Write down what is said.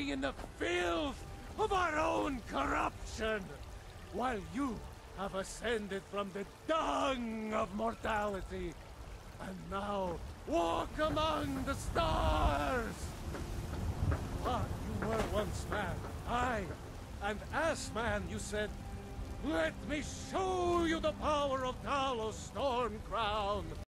living in the filth of our own corruption, while you have ascended from the dung of mortality, and now walk among the stars! Ah, you were once man, aye, and as man you said, "Let me show you the power of Talos Stormcrown!"